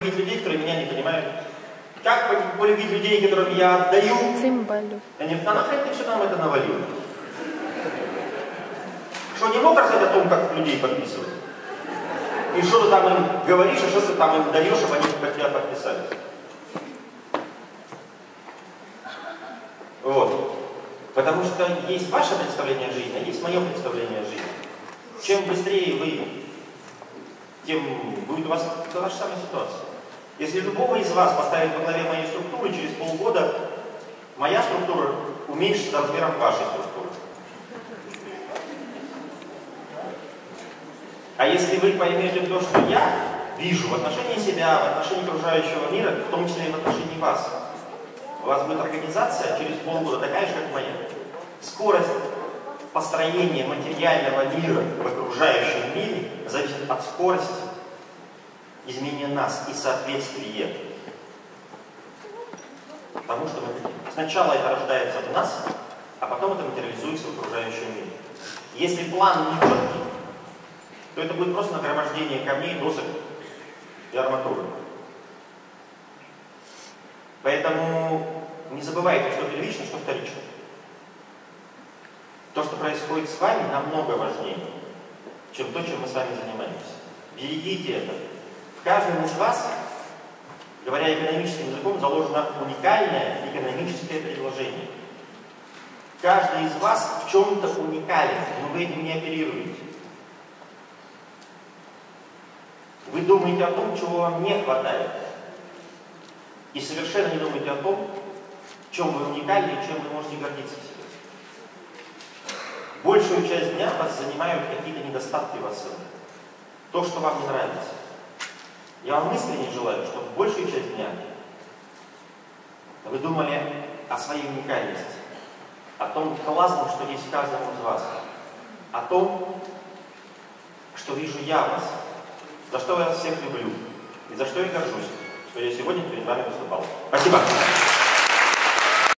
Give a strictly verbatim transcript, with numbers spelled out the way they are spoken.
людей, которые меня не понимают. Как полюбить людей, которым я отдаю? Цимбалю. Они говорят, а нахрен ты все нам это навалил? Что, не мог рассказать о том, как людей подписывать? И что ты там им говоришь, а что ты там им даешь, чтобы они под тебя подписались? Вот. Потому что есть ваше представление о жизни, а есть мое представление о жизни. Чем быстрее вы, тем будет у вас та же самая ситуация. Если любого из вас поставить во главе моей структуры, через полгода моя структура уменьшится размером вашей структуры. А если вы поймете то, что я вижу в отношении себя, в отношении окружающего мира, в том числе и в отношении вас, у вас будет организация через полгода такая же, как моя. Скорость построения материального мира в окружающем мире зависит от скорости изменения нас и соответствия тому, что мы хотим. Сначала это рождается в нас, а потом это материализуется в окружающем мире. Если план не четкий, то это будет просто нагромождение камней, досок и арматуры. Поэтому не забывайте, что первично, что вторично. То, что происходит с вами, намного важнее, чем то, чем мы с вами занимаемся. Берегите это. В каждом из вас, говоря экономическим языком, заложено уникальное экономическое предложение. Каждый из вас в чем-то уникален, но вы этим не оперируете. Вы думаете о том, чего вам не хватает. И совершенно не думаете о том, в чем вы уникальны и чем вы можете гордиться в себе. Большую часть дня вас занимают какие-то недостатки в вас. То, что вам не нравится. Я вам искренне желаю, чтобы большую часть дня вы думали о своей уникальности, о том классном, что есть в каждом из вас, о том, что вижу я в вас, за что я вас всех люблю и за что я горжусь, что я сегодня перед вами выступал. Спасибо.